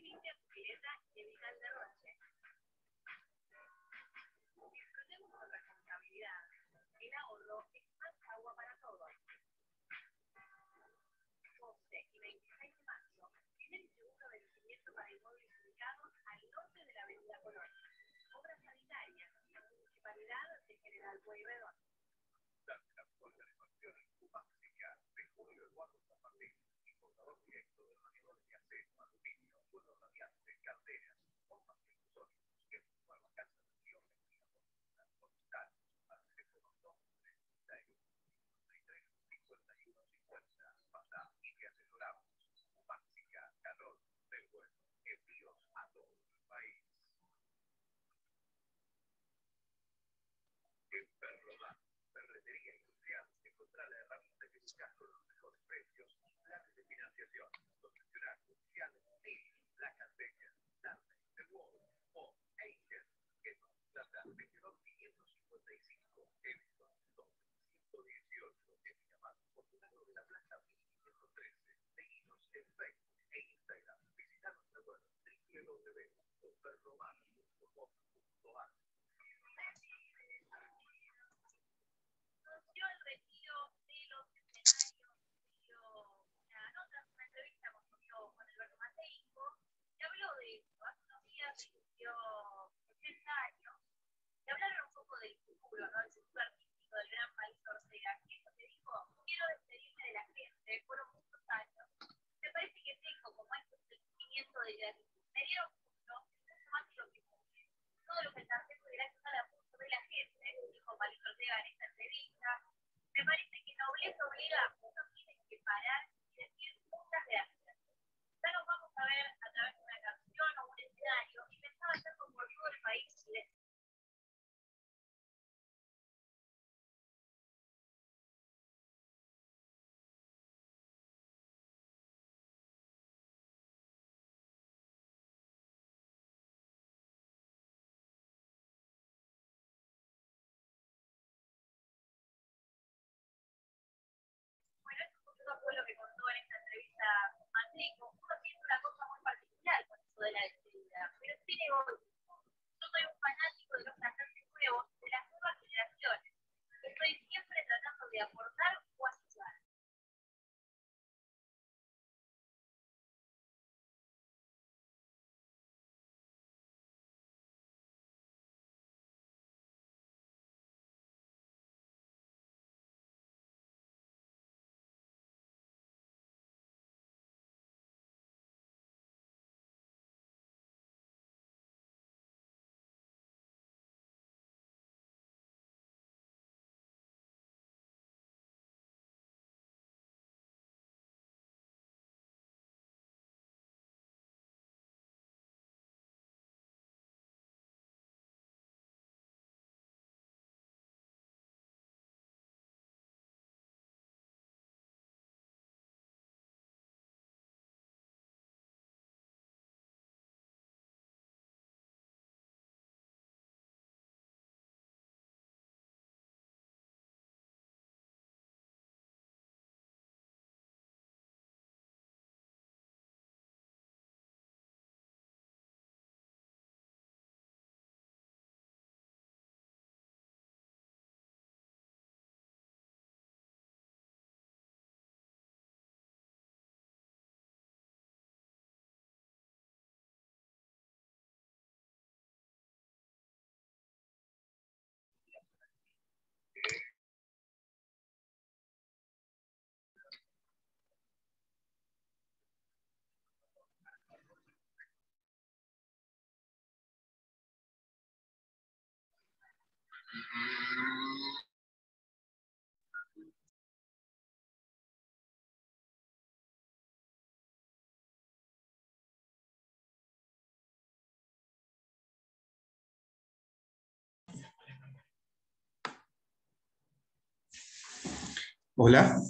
Hola,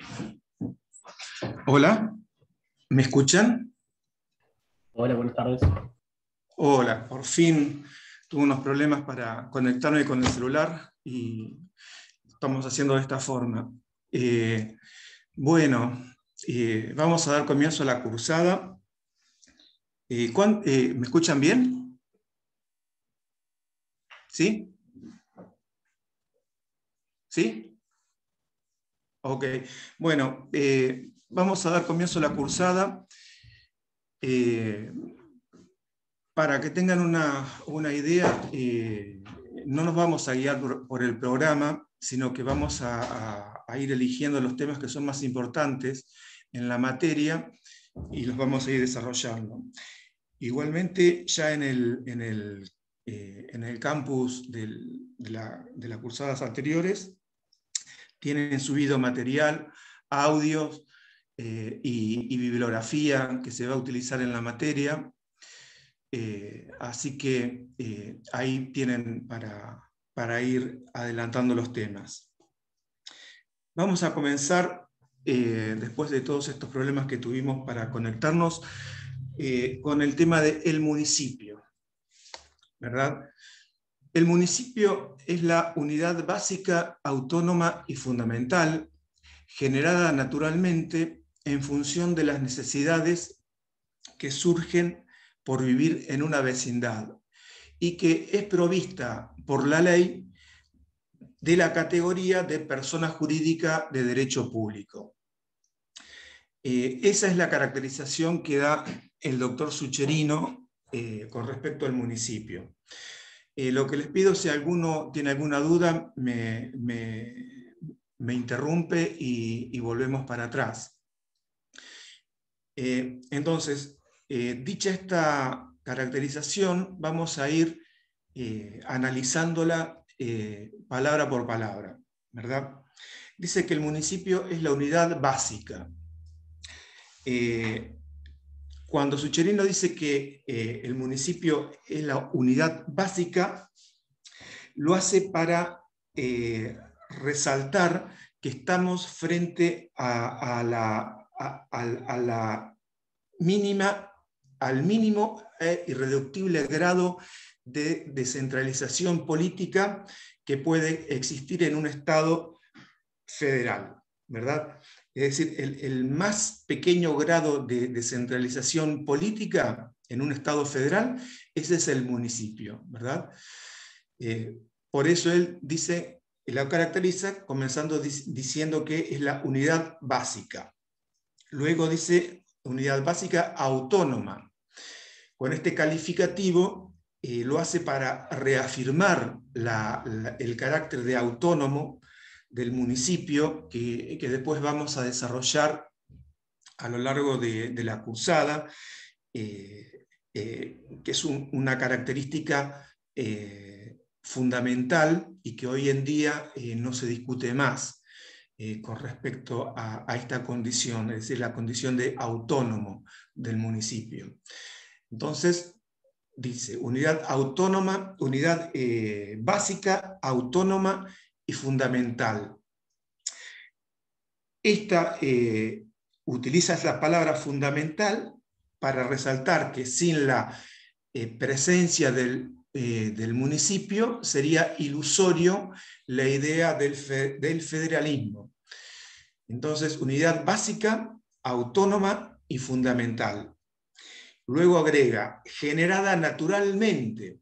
hola, ¿me escuchan? Hola, buenas tardes. Hola, por fin tuve unos problemas para conectarme con el celular y estamos haciendo de esta forma. Bueno, vamos a dar comienzo a la cursada. ¿Me escuchan bien? ¿Sí? ¿Sí? Ok. Bueno, vamos a dar comienzo a la cursada. Para que tengan una idea, no nos vamos a guiar por el programa, sino que vamos a ir eligiendo los temas que son más importantes en la materia y los vamos a ir desarrollando. Igualmente, ya en el campus de las cursadas anteriores, tienen subido material, audios y bibliografía que se va a utilizar en la materia. Así que ahí tienen para ir adelantando los temas. Vamos a comenzar, después de todos estos problemas que tuvimos para conectarnos, con el tema del municipio, ¿verdad? El municipio es la unidad básica, autónoma y fundamental, generada naturalmente en función de las necesidades que surgen por vivir en una vecindad y que es provista por la ley de la categoría de persona jurídica de derecho público. Esa es la caracterización que da el doctor Sucherino con respecto al municipio. Lo que les pido, si alguno tiene alguna duda, me interrumpe y volvemos para atrás. Entonces, dicha esta caracterización, vamos a ir analizándola palabra por palabra, ¿verdad? Dice que el municipio es la unidad básica. Cuando Sucherino dice que el municipio es la unidad básica, lo hace para resaltar que estamos frente al mínimo e irreductible grado de descentralización política que puede existir en un Estado federal, ¿verdad? Es decir, el más pequeño grado de descentralización política en un Estado federal, ese es el municipio, ¿verdad? Por eso él dice, la caracteriza comenzando diciendo que es la unidad básica. Luego dice unidad básica autónoma. Con este calificativo lo hace para reafirmar el carácter de autónomo del municipio que después vamos a desarrollar a lo largo de la cursada, que es una característica fundamental y que hoy en día no se discute más con respecto a esta condición, es decir, la condición de autónomo del municipio. Entonces, dice, unidad autónoma, unidad básica, autónoma y fundamental. Esta utiliza la palabra fundamental para resaltar que sin la presencia del municipio sería ilusorio la idea del federalismo. Entonces, unidad básica, autónoma y fundamental. Luego agrega, generada naturalmente.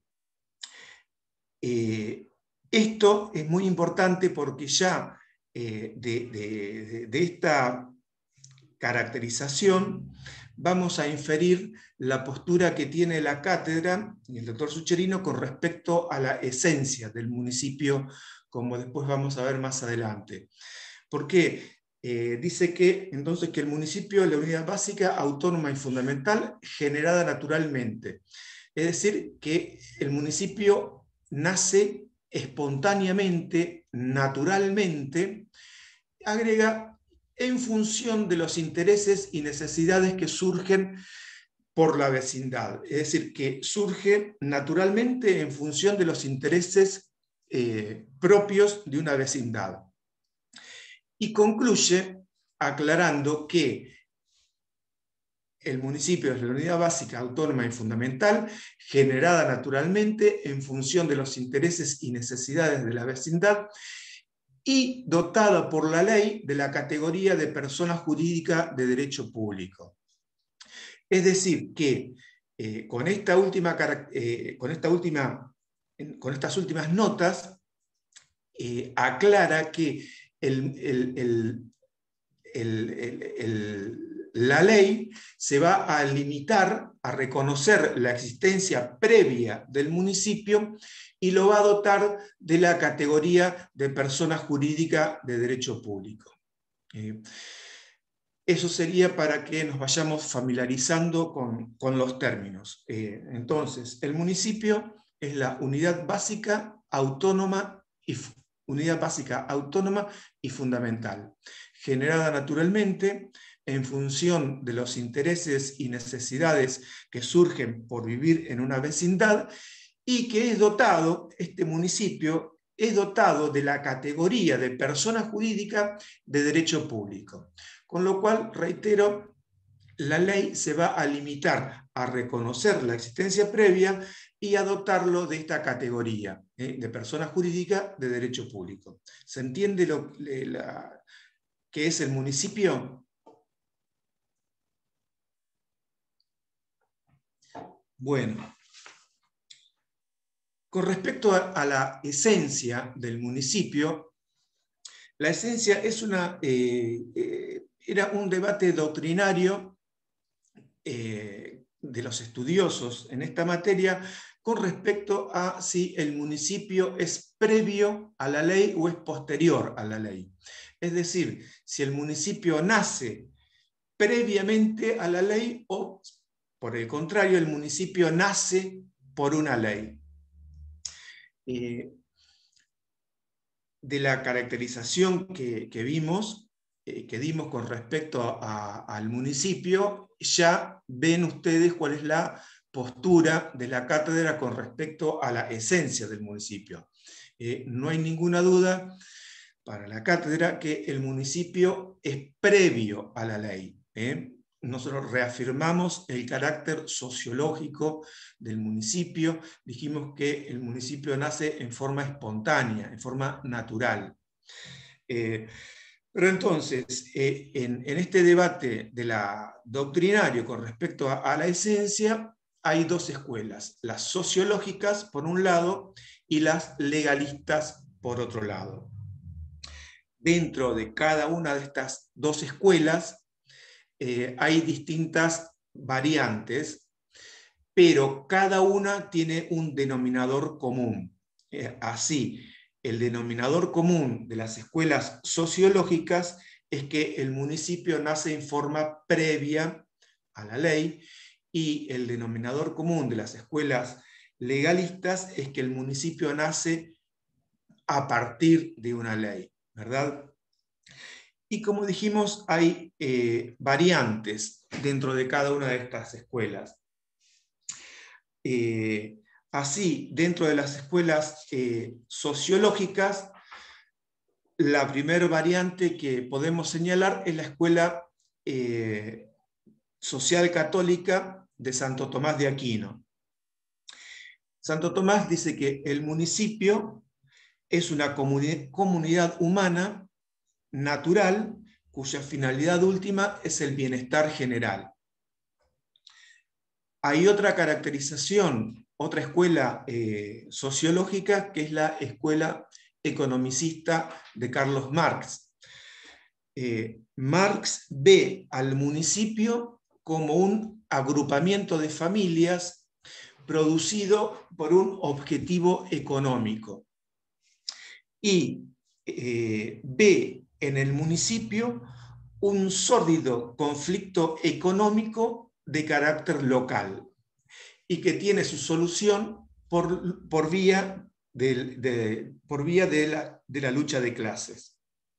Esto es muy importante porque ya de esta caracterización vamos a inferir la postura que tiene la cátedra y el doctor Sucherino con respecto a la esencia del municipio, como después vamos a ver más adelante. ¿Por qué? Dice que entonces que el municipio es la unidad básica, autónoma y fundamental, generada naturalmente. Es decir, que el municipio nace espontáneamente, naturalmente, agrega en función de los intereses y necesidades que surgen por la vecindad. Es decir, que surge naturalmente en función de los intereses propios de una vecindad. Y concluye aclarando que el municipio es la unidad básica, autónoma y fundamental, generada naturalmente en función de los intereses y necesidades de la vecindad y dotada por la ley de la categoría de persona jurídica de derecho público. Es decir, que con estas últimas notas, aclara que la ley se va a limitar a reconocer la existencia previa del municipio y lo va a dotar de la categoría de persona jurídica de derecho público. Eso sería para que nos vayamos familiarizando con los términos. Entonces, el municipio es la unidad básica autónoma y fundamental, generada naturalmente en función de los intereses y necesidades que surgen por vivir en una vecindad, y que este municipio es dotado de la categoría de persona jurídica de derecho público. Con lo cual, reitero, la ley se va a limitar a reconocer la existencia previa y a dotarlo de esta categoría de persona jurídica de derecho público. ¿Se entiende qué es el municipio? Bueno, con respecto a la esencia del municipio, la esencia era un debate doctrinario de los estudiosos en esta materia con respecto a si el municipio es previo a la ley o es posterior a la ley. Es decir, si el municipio nace previamente a la ley o, por el contrario, el municipio nace por una ley. De la caracterización que dimos con respecto al municipio, ya ven ustedes cuál es la postura de la cátedra con respecto a la esencia del municipio. No hay ninguna duda para la cátedra que el municipio es previo a la ley. Nosotros reafirmamos el carácter sociológico del municipio, dijimos que el municipio nace en forma espontánea, en forma natural. Pero entonces, en este debate doctrinario con respecto a la esencia, hay dos escuelas, las sociológicas por un lado y las legalistas por otro lado. Dentro de cada una de estas dos escuelas hay distintas variantes, pero cada una tiene un denominador común. Así, el denominador común de las escuelas sociológicas es que el municipio nace en forma previa a la ley, y el denominador común de las escuelas legalistas es que el municipio nace a partir de una ley, ¿verdad? Y como dijimos, hay variantes dentro de cada una de estas escuelas. Así, dentro de las escuelas sociológicas, la primera variante que podemos señalar es la escuela social católica de Santo Tomás de Aquino. Santo Tomás dice que el municipio es una comunidad humana natural cuya finalidad última es el bienestar general. Hay otra caracterización, otra escuela sociológica, que es la escuela economicista de Carlos Marx. Marx ve al municipio como un agrupamiento de familias producido por un objetivo económico, y ve en el municipio un sórdido conflicto económico de carácter local y que tiene su solución por vía de la lucha de clases.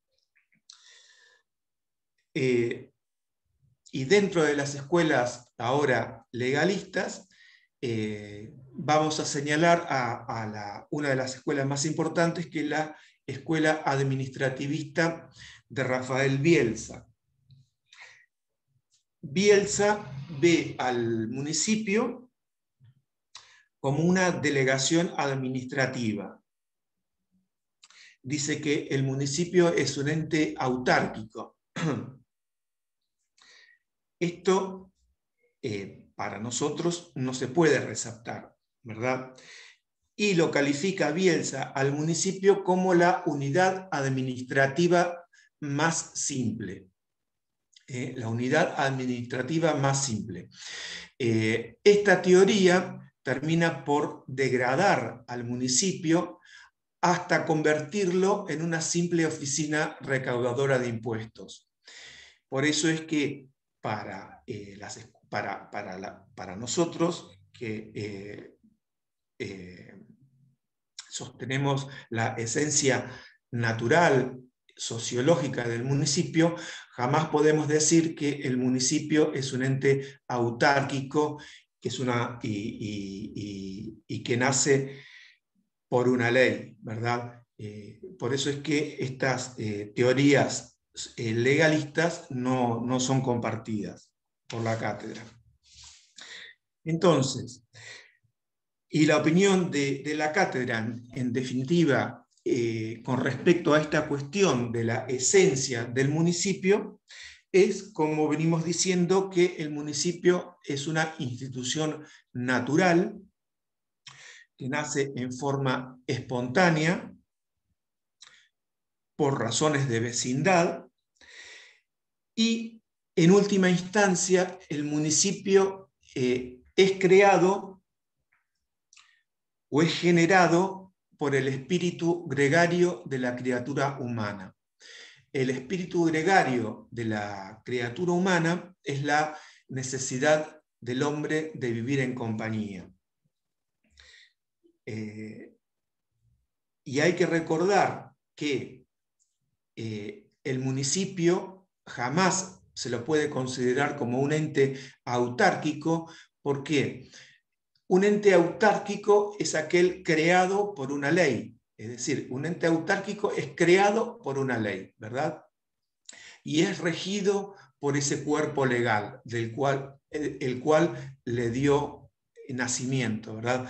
Y dentro de las escuelas ahora legalistas, vamos a señalar a una de las escuelas más importantes, que es la escuela administrativista de Rafael Bielsa. Bielsa ve al municipio como una delegación administrativa. Dice que el municipio es un ente autárquico. Esto para nosotros no se puede receptar, ¿verdad? Y lo califica Bielsa al municipio como la unidad administrativa más simple. La unidad administrativa más simple. Esta teoría termina por degradar al municipio hasta convertirlo en una simple oficina recaudadora de impuestos. Por eso es que para nosotros, que sostenemos la esencia natural, sociológica del municipio, jamás podemos decir que el municipio es un ente autárquico que es y que nace por una ley, ¿verdad? Por eso es que estas teorías legalistas no son compartidas por la cátedra. Entonces, y la opinión de la cátedra, en definitiva, con respecto a esta cuestión de la esencia del municipio, es, como venimos diciendo, que el municipio es una institución natural que nace en forma espontánea, por razones de vecindad, y en última instancia el municipio es creado o es generado por el espíritu gregario de la criatura humana. El espíritu gregario de la criatura humana es la necesidad del hombre de vivir en compañía. Y hay que recordar que el municipio jamás se lo puede considerar como un ente autárquico. ¿Por qué? Un ente autárquico es aquel creado por una ley. Es decir, un ente autárquico es creado por una ley, ¿verdad? Y es regido por ese cuerpo legal, el cual le dio nacimiento, ¿verdad?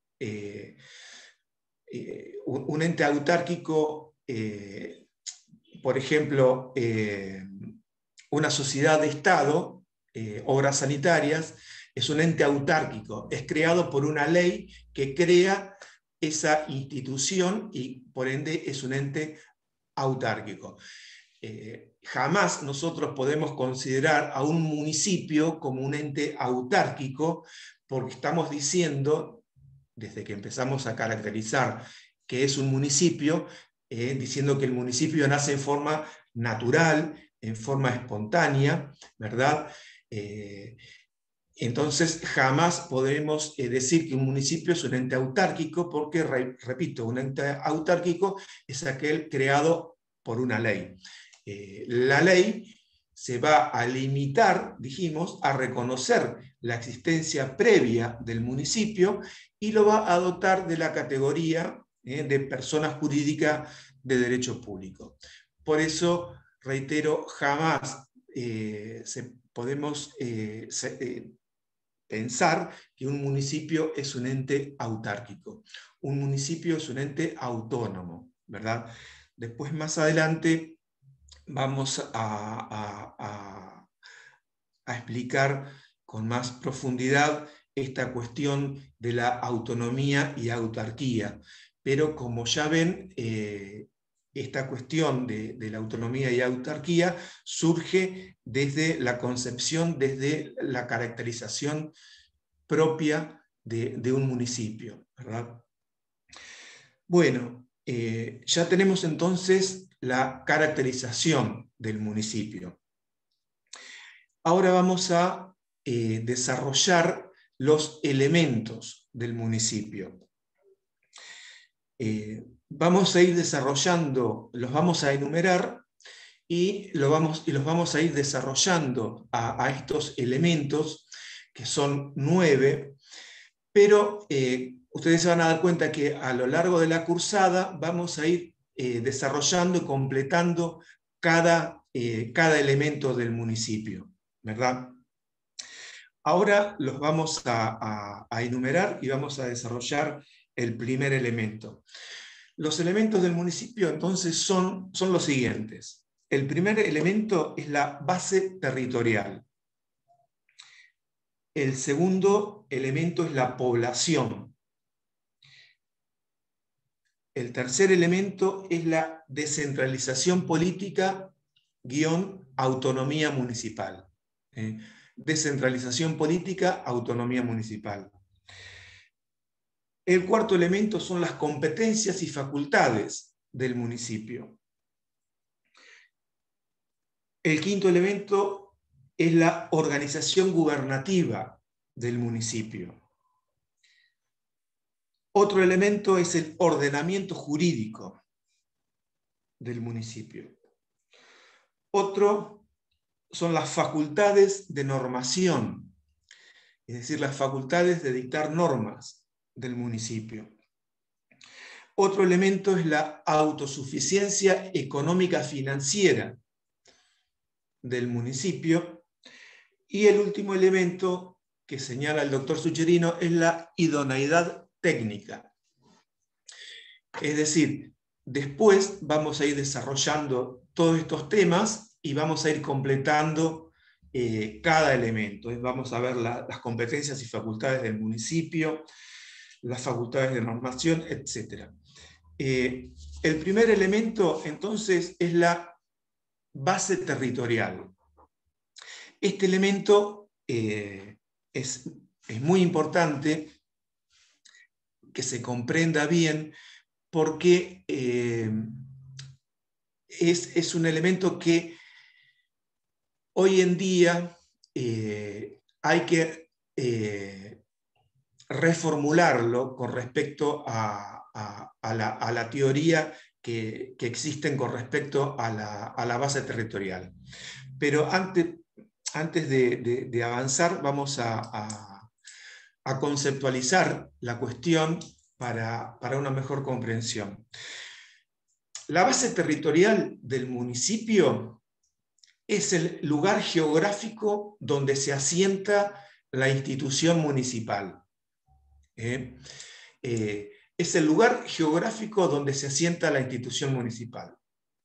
Un ente autárquico, por ejemplo, una sociedad de Estado, obras sanitarias, es un ente autárquico, es creado por una ley que crea esa institución y por ende es un ente autárquico. Jamás nosotros podemos considerar a un municipio como un ente autárquico, porque estamos diciendo, desde que empezamos a caracterizar qué es un municipio, diciendo que el municipio nace en forma natural, en forma espontánea, ¿verdad? Entonces jamás podremos decir que un municipio es un ente autárquico, porque, repito, un ente autárquico es aquel creado por una ley. La ley se va a limitar, dijimos, a reconocer la existencia previa del municipio y lo va a dotar de la categoría de persona jurídica de derecho público. Por eso, reitero, jamás podemos pensar que un municipio es un ente autárquico. Un municipio es un ente autónomo, ¿verdad? Después, más adelante, vamos a explicar con más profundidad esta cuestión de la autonomía y autarquía. Pero como ya ven, esta cuestión de la autonomía y autarquía surge desde la concepción, desde la caracterización propia de un municipio, ¿verdad? Bueno, ya tenemos entonces la caracterización del municipio. Ahora vamos a desarrollar los elementos del municipio. Vamos a ir desarrollando, los vamos a enumerar y los vamos a ir desarrollando a estos elementos, que son 9, pero ustedes se van a dar cuenta que a lo largo de la cursada vamos a ir desarrollando y completando cada elemento del municipio, ¿verdad? Ahora los vamos a enumerar y vamos a desarrollar el primer elemento. Los elementos del municipio entonces son los siguientes. El primer elemento es la base territorial. El segundo elemento es la población. El tercer elemento es la descentralización política / autonomía municipal. Descentralización política, autonomía municipal. El cuarto elemento son las competencias y facultades del municipio. El quinto elemento es la organización gubernativa del municipio. Otro elemento es el ordenamiento jurídico del municipio. Otro son las facultades de normación, es decir, las facultades de dictar normas del municipio. Otro elemento es la autosuficiencia económica financiera del municipio. Y el último elemento que señala el doctor Sucherino es la idoneidad técnica. Es decir, después vamos a ir desarrollando todos estos temas y vamos a ir completando cada elemento. Vamos a ver las competencias y facultades del municipio, las facultades de normación, etc. El primer elemento, entonces, es la base territorial. Este elemento es muy importante que se comprenda bien porque es un elemento que hoy en día hay que reformularlo con respecto a la teoría que existen con respecto a la base territorial. Pero antes de avanzar, vamos a conceptualizar la cuestión para una mejor comprensión. La base territorial del municipio es el lugar geográfico donde se asienta la institución municipal. Es el lugar geográfico donde se asienta la institución municipal.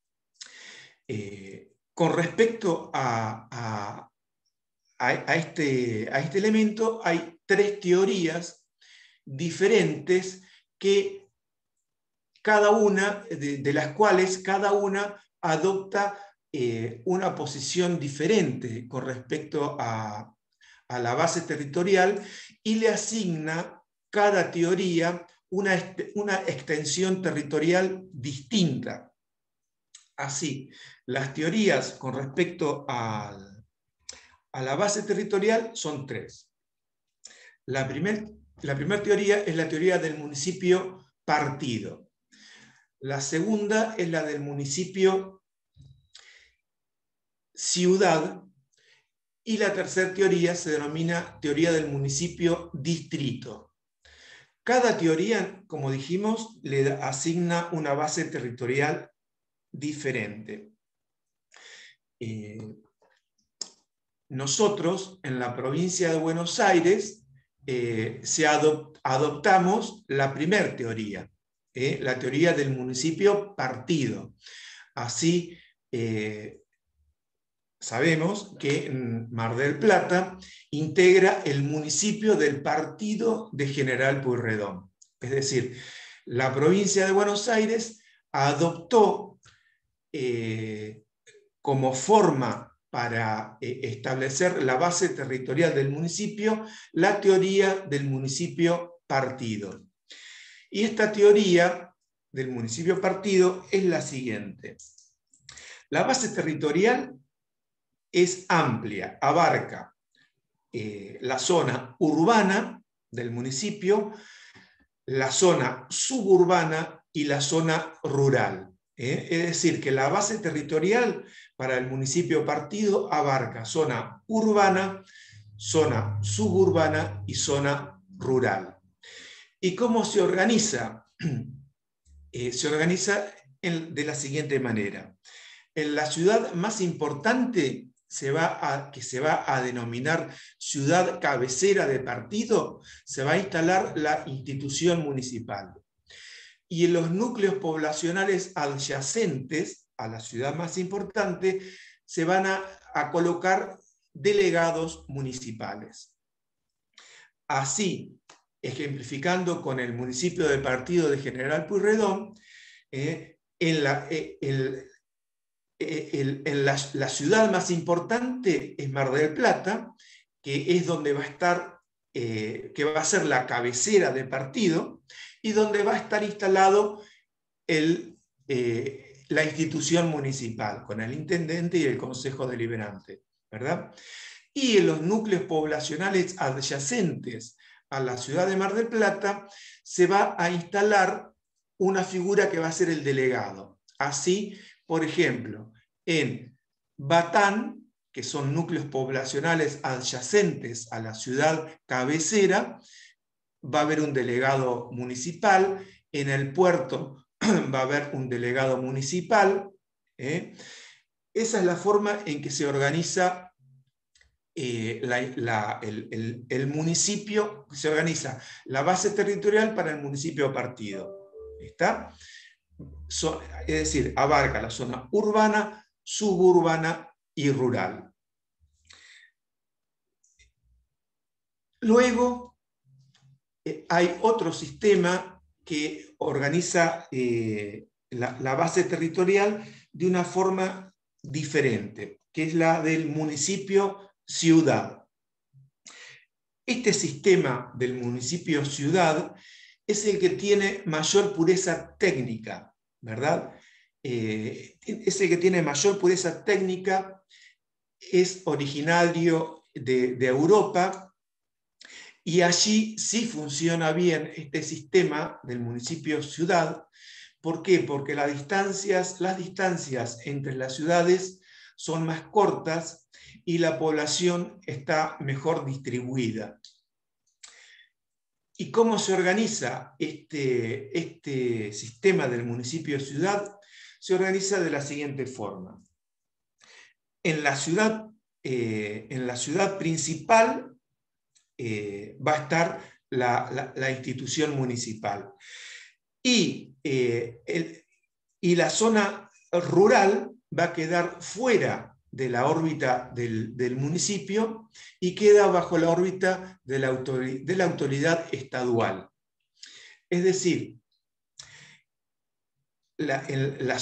Con respecto a este elemento, hay tres teorías diferentes que cada una de las cuales cada una adopta una posición diferente con respecto a la base territorial y le asigna cada teoría una extensión territorial distinta. Así, las teorías con respecto a la base territorial son tres. La primera teoría es la teoría del municipio partido. La segunda es la del municipio ciudad. Y la tercera teoría se denomina teoría del municipio distrito. Cada teoría, como dijimos, le asigna una base territorial diferente. Nosotros, en la provincia de Buenos Aires, adoptamos la primera teoría, la teoría del municipio partido. Así, sabemos que Mar del Plata integra el municipio del partido de General Pueyrredón. Es decir, la provincia de Buenos Aires adoptó como forma para establecer la base territorial del municipio la teoría del municipio partido. Y esta teoría del municipio partido es la siguiente. La base territorial es amplia, abarca la zona urbana del municipio, la zona suburbana y la zona rural. Es decir, que la base territorial para el municipio partido abarca zona urbana, zona suburbana y zona rural. ¿Y cómo se organiza? Se organiza de la siguiente manera. En la ciudad más importante que se va a denominar ciudad cabecera de partido, se va a instalar la institución municipal. Y en los núcleos poblacionales adyacentes a la ciudad más importante se van a colocar delegados municipales. Así, ejemplificando con el municipio de Partido de General Pueyrredón, en la ciudad más importante es Mar del Plata, que es donde va a estar, que va a ser la cabecera de partido, y donde va a estar instalado la institución municipal, con el intendente y el consejo deliberante, ¿verdad? Y en los núcleos poblacionales adyacentes a la ciudad de Mar del Plata se va a instalar una figura que va a ser el delegado. Así, por ejemplo, en Batán, que son núcleos poblacionales adyacentes a la ciudad cabecera, va a haber un delegado municipal. En el puerto va a haber un delegado municipal. Esa es la forma en que se organiza el municipio, se organiza la base territorial para el municipio partido. ¿Está? Es decir, abarca la zona urbana, suburbana y rural. Luego, hay otro sistema que organiza la base territorial de una forma diferente, que es la del municipio-ciudad. Este sistema del municipio-ciudad es el que tiene mayor pureza técnica, ¿verdad? Es el que tiene mayor pureza técnica, es originario de Europa, y allí sí funciona bien este sistema del municipio-ciudad. ¿Por qué? Porque las distancias entre las ciudades son más cortas y la población está mejor distribuida. ¿Y cómo se organiza este sistema del municipio-ciudad? Se organiza de la siguiente forma. En la ciudad principal va a estar la institución municipal. Y la zona rural va a quedar fuera de la órbita del municipio y queda bajo la órbita de la autoridad estadual. Es decir, la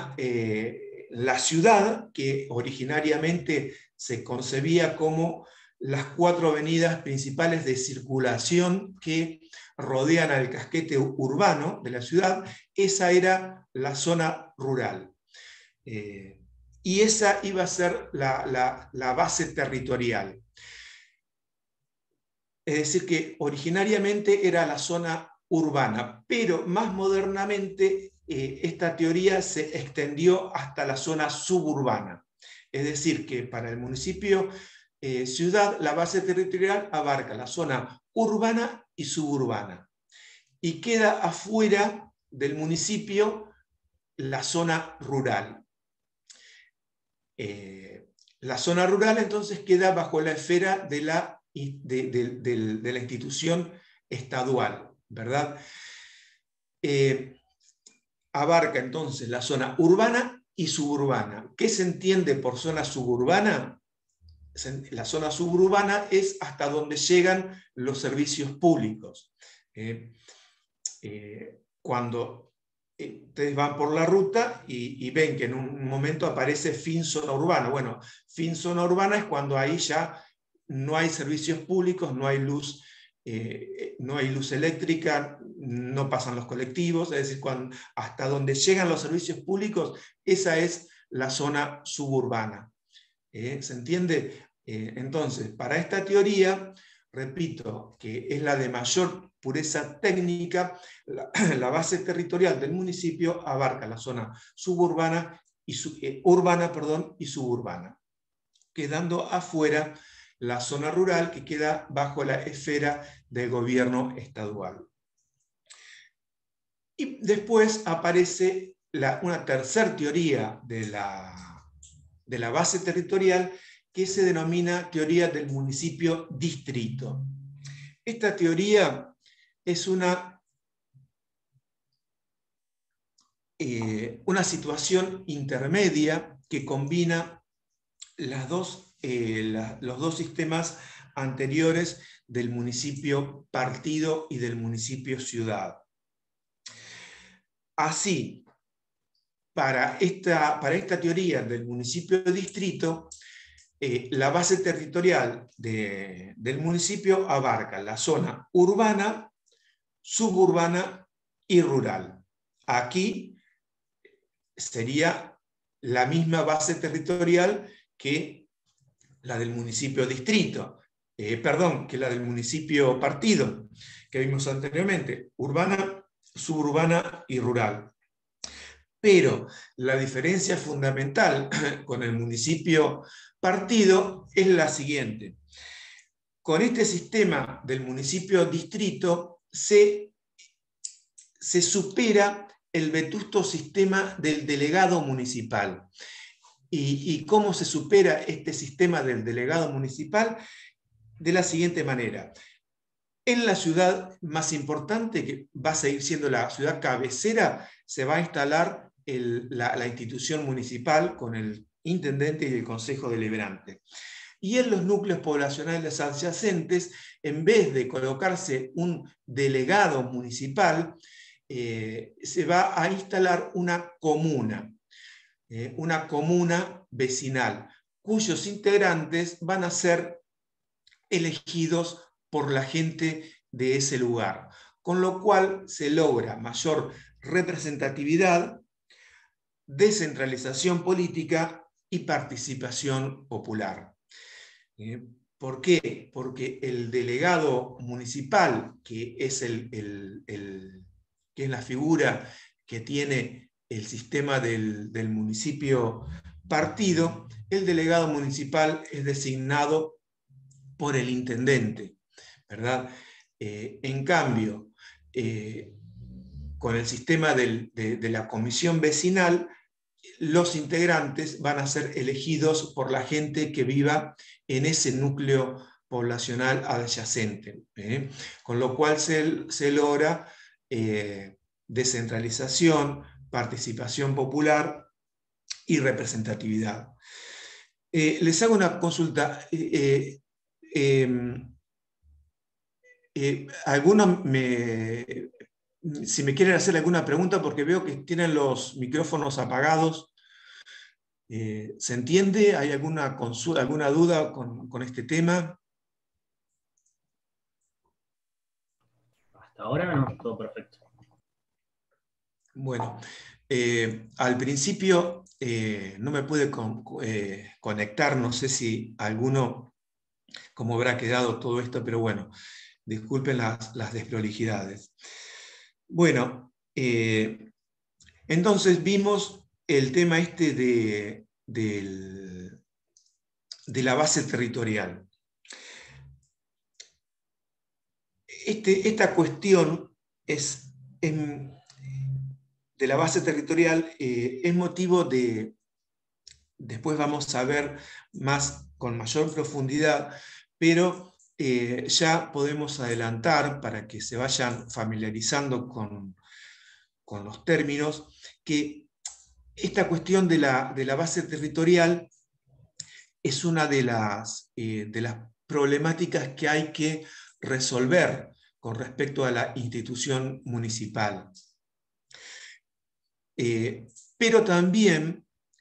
ciudad, que originariamente se concebía como las 4 avenidas principales de circulación que rodean al casquete urbano de la ciudad, esa era la zona rural. Y esa iba a ser la base territorial. Es decir, que originariamente era la zona urbana, pero más modernamente esta teoría se extendió hasta la zona suburbana. Es decir, que para el municipio ciudad, la base territorial abarca la zona urbana y suburbana, y queda afuera del municipio la zona rural. La zona rural entonces queda bajo la esfera de la institución estadual, ¿verdad? Abarca entonces la zona urbana y suburbana. ¿Qué se entiende por zona suburbana? La zona suburbana es hasta donde llegan los servicios públicos. Cuando ustedes van por la ruta y ven que en un momento aparece fin zona urbana. Bueno, fin zona urbana es cuando ahí ya no hay servicios públicos, no hay luz eléctrica, no pasan los colectivos, es decir, hasta donde llegan los servicios públicos, esa es la zona suburbana. ¿Se entiende? Entonces, para esta teoría, repito, que es la de mayor pureza técnica, la base territorial del municipio abarca la zona suburbana urbana y suburbana, quedando afuera la zona rural, que queda bajo la esfera del gobierno estadual. Y después aparece una tercera teoría de la base territorial, que se denomina teoría del municipio-distrito. Esta teoría es una situación intermedia que combina los dos sistemas anteriores del municipio partido y del municipio ciudad. Así, para esta teoría del municipio distrito, la base territorial del municipio abarca la zona urbana, suburbana y rural. Aquí sería la misma base territorial que la del municipio distrito, que la del municipio partido, que vimos anteriormente, urbana, suburbana y rural. Pero la diferencia fundamental con el municipio partido es la siguiente. Con este sistema del municipio distrito se supera el vetusto sistema del delegado municipal. ¿Y cómo se supera este sistema del delegado municipal? De la siguiente manera. En la ciudad más importante, que va a seguir siendo la ciudad cabecera, se va a instalar la institución municipal con el intendente y el consejo deliberante. Y en los núcleos poblacionales adyacentes, en vez de colocarse un delegado municipal, se va a instalar una comuna vecinal, cuyos integrantes van a ser elegidos por la gente de ese lugar, con lo cual se logra mayor representatividad, descentralización política y participación popular. ¿Por qué? Porque el delegado municipal, que es que es la figura que tiene el sistema del municipio partido, el delegado municipal es designado por el intendente, ¿verdad? En cambio, con el sistema de la comisión vecinal, los integrantes van a ser elegidos por la gente que viva en ese núcleo poblacional adyacente, con lo cual se logra descentralización, participación popular y representatividad. Les hago una consulta. Algunos si me quieren hacer alguna pregunta, porque veo que tienen los micrófonos apagados. ¿Se entiende? ¿Hay alguna consulta, alguna duda con este tema? Hasta ahora no, todo perfecto. Bueno, al principio no me pude conectar, no sé si alguno, cómo habrá quedado todo esto, pero bueno, disculpen las desprolijidades. Bueno, entonces vimos el tema este de la base territorial. Esta cuestión de la base territorial es motivo de, después vamos a ver con mayor profundidad, pero ya podemos adelantar para que se vayan familiarizando con los términos, que esta cuestión de la base territorial es una de las problemáticas que hay que resolver con respecto a la institución municipal. Pero también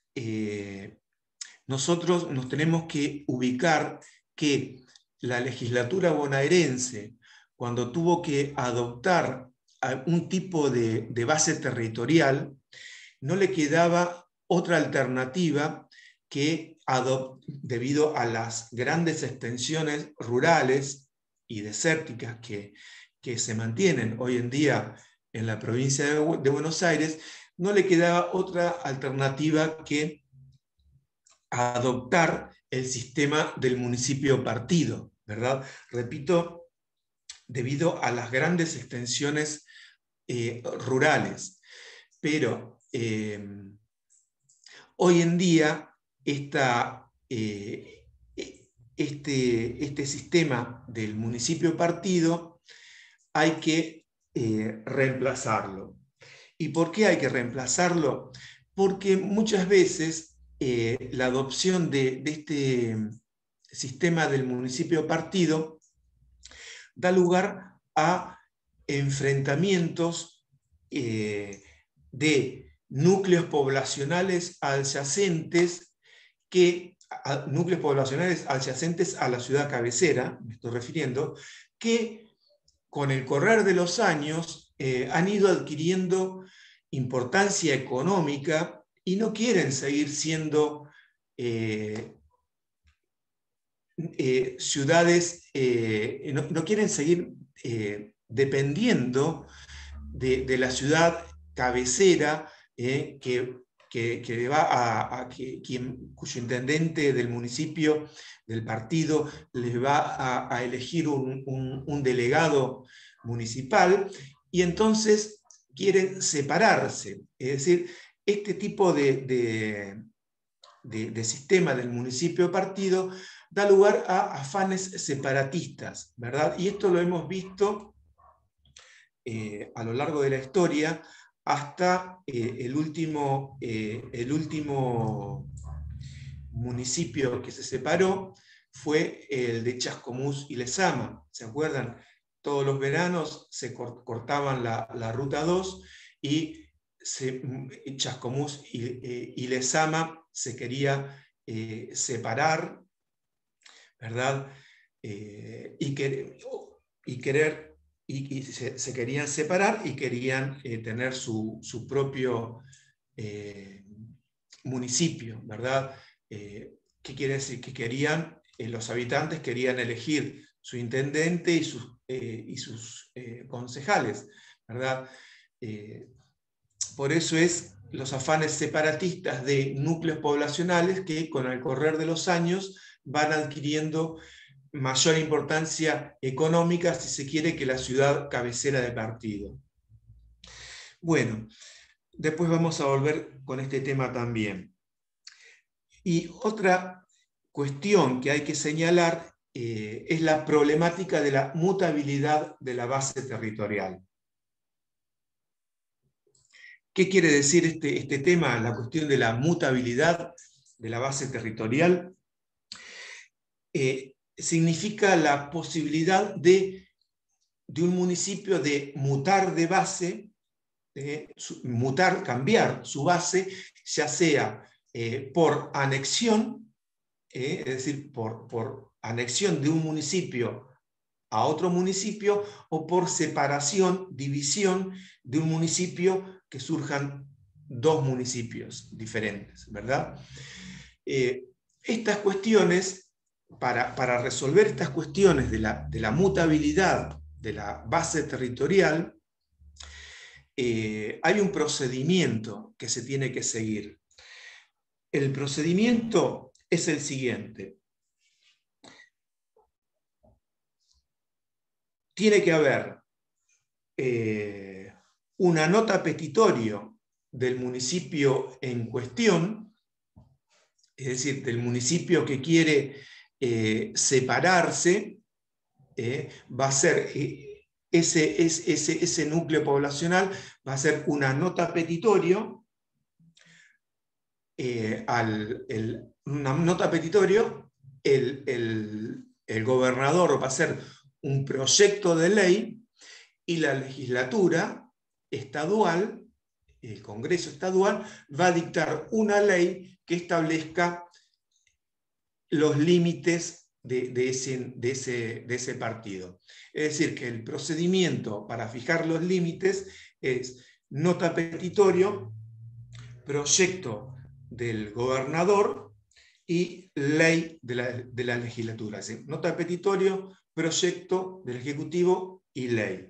nosotros nos tenemos que ubicar que la legislatura bonaerense, cuando tuvo que adoptar un tipo de base territorial, no le quedaba otra alternativa que, debido a las grandes extensiones rurales y desérticas que se mantienen hoy en día en la provincia de Buenos Aires, no le quedaba otra alternativa que adoptar el sistema del municipio partido, ¿verdad? Repito, debido a las grandes extensiones rurales. Pero hoy en día este sistema del municipio partido hay que reemplazarlo. ¿Y por qué hay que reemplazarlo? Porque muchas veces la adopción de sistema del municipio partido da lugar a enfrentamientos de núcleos poblacionales adyacentes a la ciudad cabecera, me estoy refiriendo, que con el correr de los años han ido adquiriendo importancia económica y no quieren seguir siendo ciudades, no quieren seguir dependiendo de la ciudad cabecera cuyo intendente del municipio, del partido, les va a elegir un delegado municipal, y entonces quieren separarse. Es decir, este tipo de sistema del municipio partido da lugar a afanes separatistas, ¿verdad? Y esto lo hemos visto a lo largo de la historia hasta el último municipio que se separó fue el de Chascomús y Lezama. ¿Se acuerdan? Todos los veranos se cortaban la ruta 2 y Chascomús y Lezama se quería separar, ¿verdad? Se querían separar y querían tener su propio municipio, ¿verdad? ¿Qué quiere decir? Que querían, los habitantes querían elegir su intendente y sus concejales, ¿verdad? Por eso es los afanes separatistas de núcleos poblacionales que con el correr de los años van adquiriendo mayor importancia económica, si se quiere, que la ciudad cabecera de partido. Bueno, después vamos a volver con este tema también. Y otra cuestión que hay que señalar es la problemática de la mutabilidad de la base territorial. ¿Qué quiere decir este tema, la cuestión de la mutabilidad de la base territorial? Significa la posibilidad de un municipio de mutar de base, cambiar su base, ya sea por anexión, es decir, por anexión de un municipio a otro municipio, o por separación, división de un municipio, que surjan dos municipios diferentes, ¿verdad? Estas cuestiones, para resolver estas cuestiones de la mutabilidad de la base territorial, hay un procedimiento que se tiene que seguir. El procedimiento es el siguiente. Tiene que haber una nota petitorio del municipio en cuestión, es decir, del municipio que quiere separarse, va a ser ese núcleo poblacional, va a ser una nota petitorio, el gobernador va a hacer un proyecto de ley y la legislatura estadual, el Congreso estadual, va a dictar una ley que establezca los límites de ese partido. Es decir, que el procedimiento para fijar los límites es nota petitorio, proyecto del gobernador y ley de la legislatura. Es decir, nota petitorio, proyecto del Ejecutivo y ley.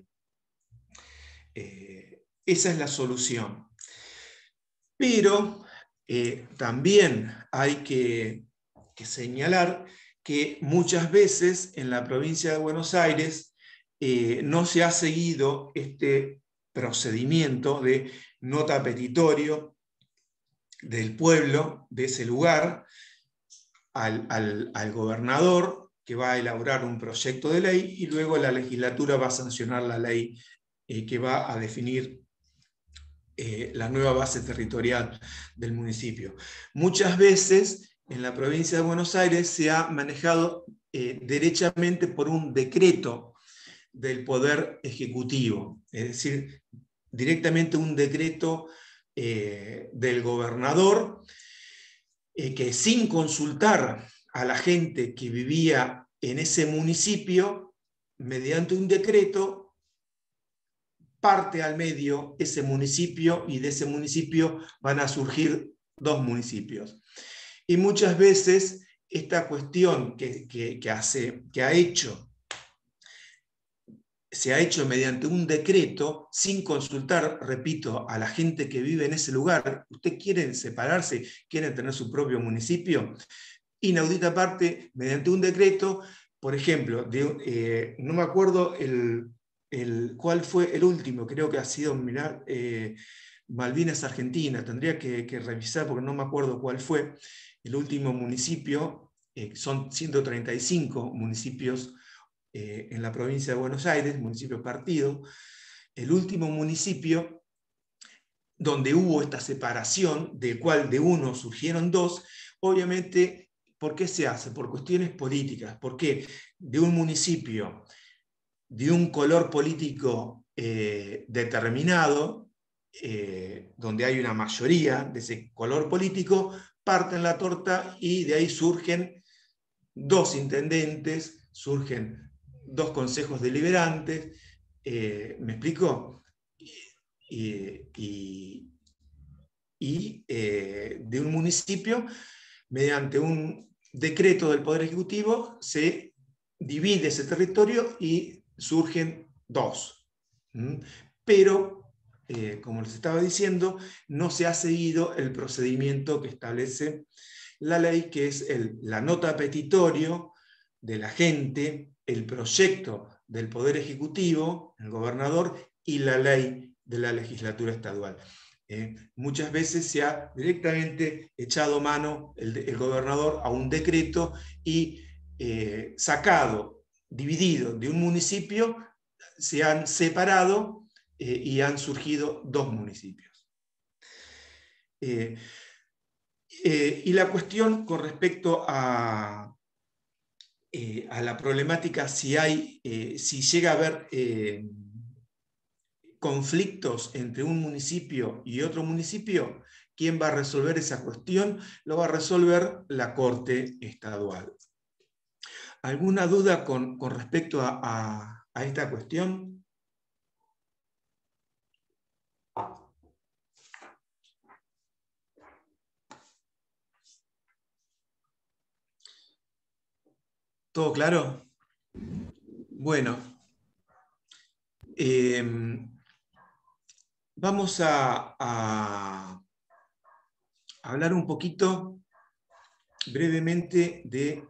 Esa es la solución. Pero también hay que señalar que muchas veces en la provincia de Buenos Aires no se ha seguido este procedimiento de nota petitorio del pueblo de ese lugar al gobernador, que va a elaborar un proyecto de ley, y luego la legislatura va a sancionar la ley que va a definir la nueva base territorial del municipio. Muchas veces en la provincia de Buenos Aires se ha manejado derechamente por un decreto del Poder Ejecutivo, es decir, directamente un decreto del gobernador que sin consultar a la gente que vivía en ese municipio, mediante un decreto, parte al medio ese municipio y de ese municipio van a surgir 2 municipios. Y muchas veces esta cuestión se ha hecho mediante un decreto sin consultar, repito, a la gente que vive en ese lugar. ¿Usted quiere separarse? ¿Quiere tener su propio municipio? Inaudita parte, mediante un decreto, por ejemplo, no me acuerdo cuál fue el último, creo que ha sido Malvinas Argentina, tendría que revisar porque no me acuerdo cuál fue el último municipio, son 135 municipios en la provincia de Buenos Aires, municipio partido, el último municipio donde hubo esta separación, del cual de uno surgieron 2, obviamente, ¿por qué se hace? Por cuestiones políticas, porque de un municipio de un color político determinado, donde hay una mayoría de ese color político, parten la torta y de ahí surgen 2 intendentes, surgen 2 consejos deliberantes, ¿me explico? Y de un municipio, mediante un decreto del Poder Ejecutivo, se divide ese territorio y surgen 2. Pero, como les estaba diciendo, no se ha seguido el procedimiento que establece la ley, que es la nota petitorio de la gente, el proyecto del Poder Ejecutivo, el gobernador, y la ley de la legislatura estadual. Muchas veces se ha directamente echado mano el gobernador a un decreto y sacado, dividido de un municipio, se han separado y han surgido 2 municipios. Y la cuestión con respecto a la problemática, si llega a haber conflictos entre un municipio y otro municipio, ¿quién va a resolver esa cuestión? Lo va a resolver la Corte Estadual. ¿Alguna duda con respecto a esta cuestión? ¿Todo claro? Bueno, vamos a hablar un poquito brevemente de...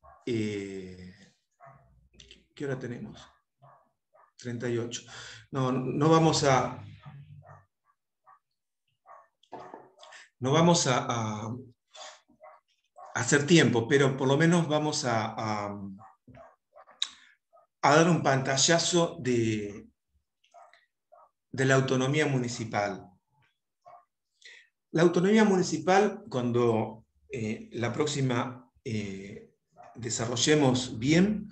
¿qué hora tenemos? 38. No vamos a hacer tiempo, pero por lo menos vamos a dar un pantallazo de la autonomía municipal. La autonomía municipal, cuando la próxima desarrollemos bien,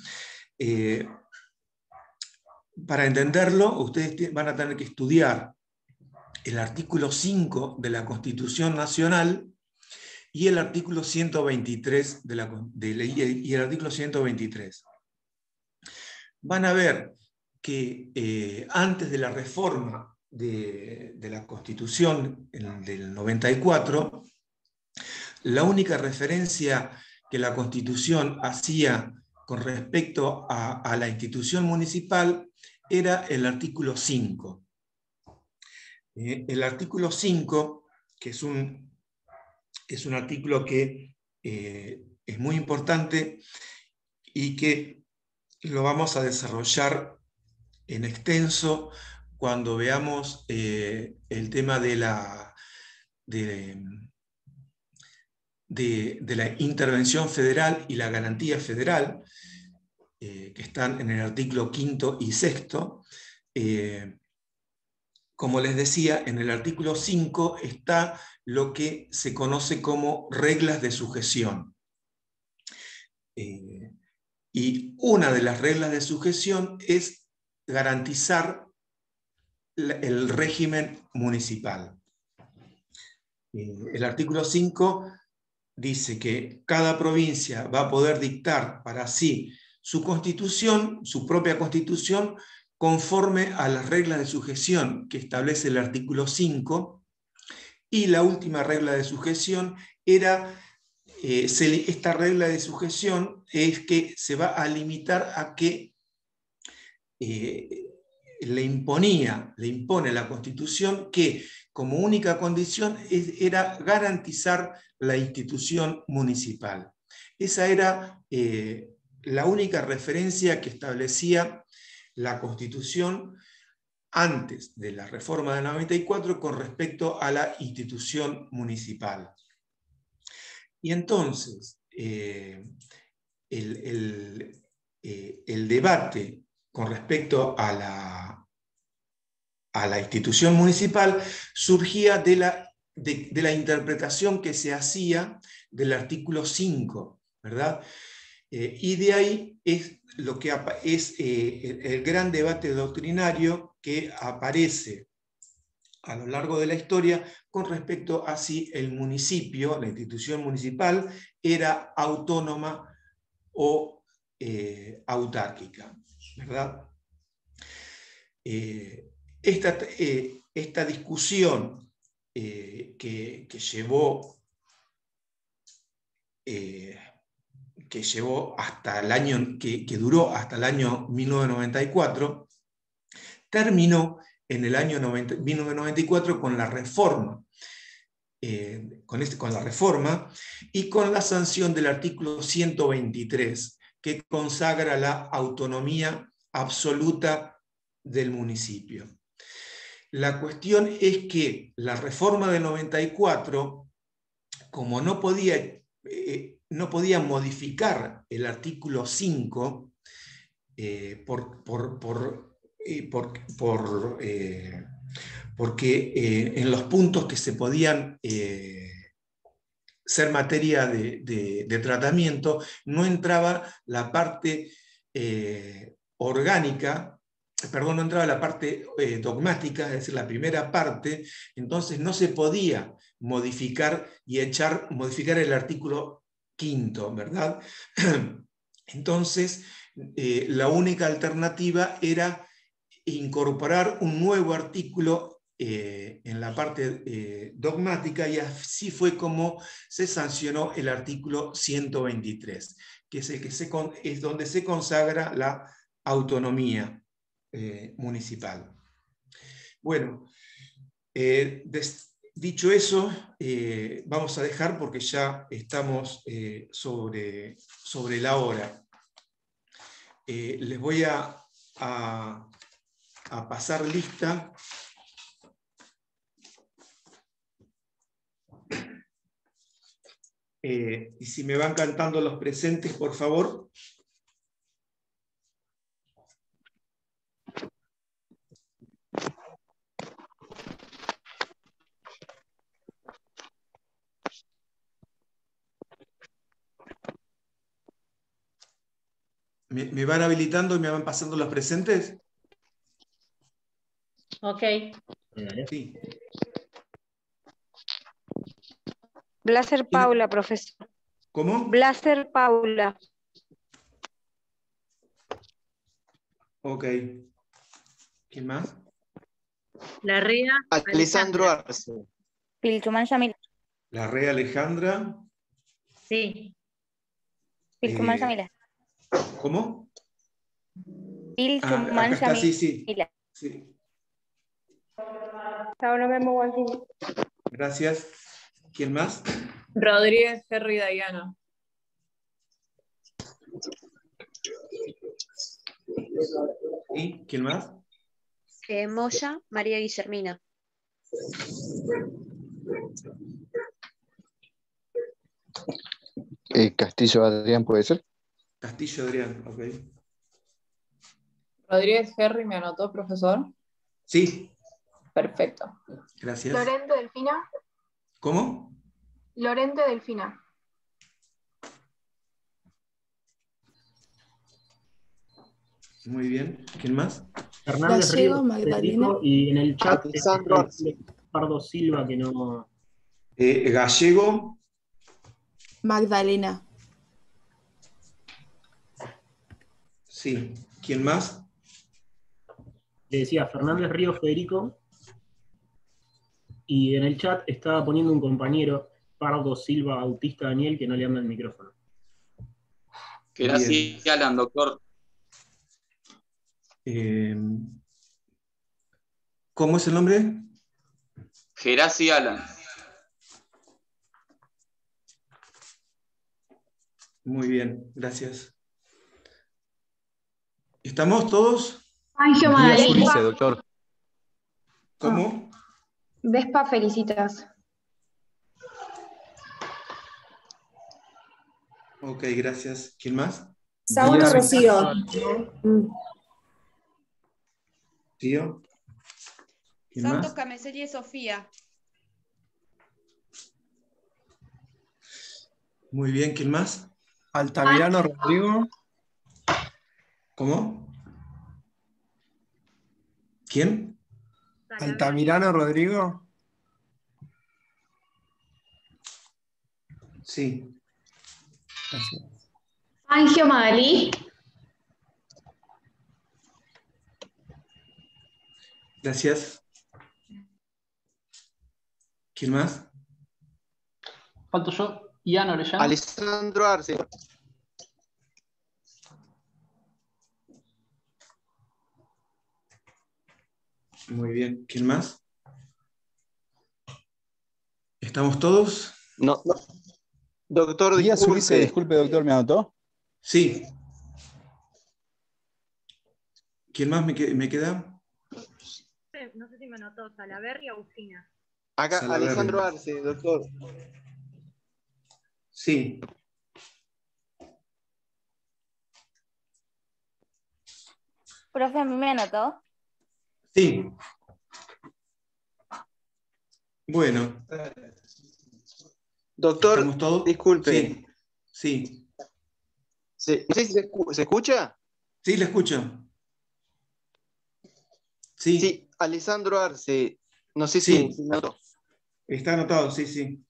para entenderlo, ustedes van a tener que estudiar el artículo 5 de la Constitución Nacional y el artículo 123 y el artículo 123. Van a ver que antes de la reforma de la Constitución del 94, la única referencia que la Constitución hacía con respecto a la institución municipal era el artículo 5. El artículo 5, que es un artículo que es muy importante y que lo vamos a desarrollar en extenso cuando veamos el tema de la intervención federal y la garantía federal, que están en el artículo 5 y 6, como les decía, en el artículo 5 está lo que se conoce como reglas de sujeción. Y una de las reglas de sujeción es garantizar el régimen municipal. El artículo 5 dice que cada provincia va a poder dictar para sí su constitución, su propia constitución, conforme a las reglas de sujeción que establece el artículo 5, y la última regla de sujeción era, esta regla de sujeción es que se va a limitar a que le impone la Constitución que como única condición era garantizar la institución municipal. Esa era la única referencia que establecía la Constitución antes de la reforma del 94 con respecto a la institución municipal. Y entonces, el debate con respecto a la institución municipal surgía de la interpretación que se hacía del artículo 5, ¿verdad? Y de ahí es lo que es el gran debate doctrinario que aparece a lo largo de la historia con respecto a si el municipio, la institución municipal, era autónoma o autárquica, ¿verdad? Esta discusión que hasta el año, que duró hasta el año 1994, terminó en el año 1994 con la reforma. Con la reforma y con la sanción del artículo 123, que consagra la autonomía absoluta del municipio. La cuestión es que la reforma del 94, como no podía modificar el artículo 5 porque en los puntos que se podían ser materia de tratamiento no entraba la parte orgánica, perdón, no entraba la parte dogmática, es decir, la primera parte, entonces no se podía modificar el artículo 5, ¿verdad? Entonces, la única alternativa era incorporar un nuevo artículo en la parte dogmática, y así fue como se sancionó el artículo 123, que es el que es donde se consagra la autonomía municipal. Bueno, dicho eso, vamos a dejar porque ya estamos sobre la hora. Les voy a pasar lista. Y si me van cantando los presentes, por favor. ¿Me van habilitando y me van pasando los presentes? Ok. Sí. Blaser Paula, profesor. ¿Cómo? Blaser Paula. Ok. ¿Quién más? Larrea Alessandro Alejandra. Arce. Pilchumán Yamila. Larrea Alejandra. Sí. Pilchumán Yamila. ¿Cómo? Pilchumán acá está, sí, sí. Yamila. Sí. Paula Memo Guantini. Gracias. ¿Quién más? Rodríguez Ferri Dayana. ¿Y quién más? Moya María Guillermina. Castillo Adrián, ¿puede ser? Castillo Adrián, ok. Rodríguez Ferri, ¿me anotó, profesor? Sí. Perfecto. Gracias. Lorente Delfina. ¿Cómo? Lorente Delfina. Muy bien. ¿Quién más? Fernández Gallego, Ríos, Magdalena. Federico, y en el chat Alessandro Pardo Silva que no. Gallego. Magdalena. Sí. ¿Quién más? Le decía Fernández Ríos Federico. Y en el chat estaba poniendo un compañero, Pardo Silva Bautista Daniel, que no le anda el micrófono. Gerasi Alan, doctor. ¿Cómo es el nombre? Gerasi Alan. Muy bien, gracias. ¿Estamos todos? Ángel Díaz Madalí. Ulises, doctor. ¿Cómo? Vespa Felicitas. Ok, gracias. ¿Quién más? Saúl Díaz Rocío. ¿Tío? ¿Quién Santos más? Cameselli Sofía. Muy bien, ¿quién más? Altamirano Rodrigo. ¿Cómo? ¿Quién? Altamirano Rodrigo. Sí. Gracias. Ángel Madalí. Gracias. ¿Quién más? Falto yo, Ian Orellana. Alessandro Arce. Muy bien. ¿Quién más? ¿Estamos todos? No. Doctor, Díaz Ulises, disculpe. disculpe, doctor, ¿me anotó? Sí. ¿Quién más me queda? No sé si me anotó, Salaverry y Agustina. Acá, Salaverry. Alessandro Arce, doctor. Sí. Profe, a mí me anotó. Sí. Bueno. Doctor, ¿Estamos todos? disculpe. Sí. Sí. No sé si se escucha. Sí, le escucho. Sí. Sí, Alessandro Arce. No sé Sí. si me notó. Está anotado, sí, sí.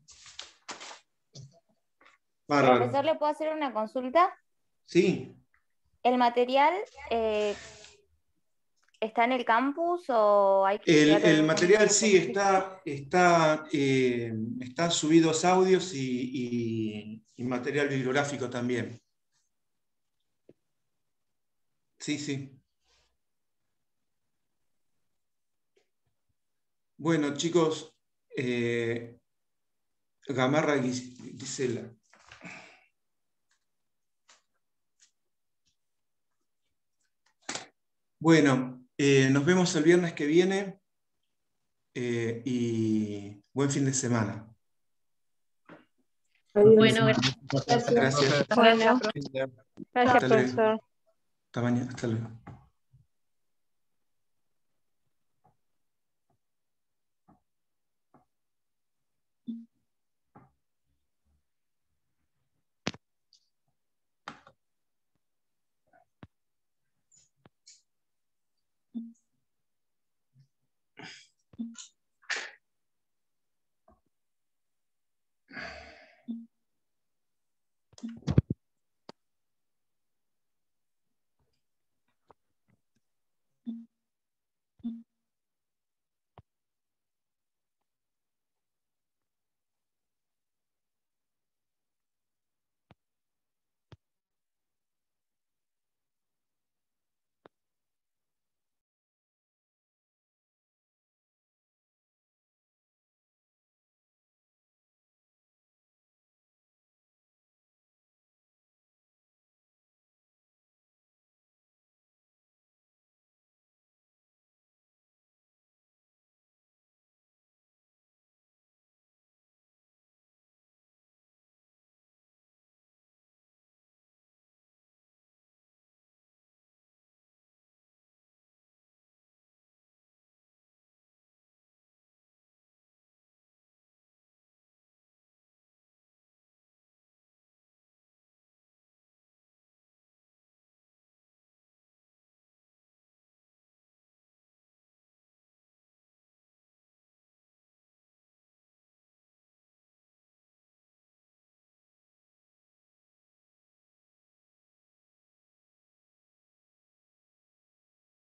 Bárbaro. Profesor, ¿le puedo hacer una consulta? Sí. ¿El material está en el campus o hay que llegar El a un material lugar sí específico? está subidos audios y material bibliográfico también. Sí, sí. Bueno, chicos, Gamarra Gisela. Bueno, nos vemos el viernes que viene y buen fin de semana. Bueno, Gracias. Gracias. Bueno, Gracias, Hasta luego. profesor. Hasta mañana. Hasta luego.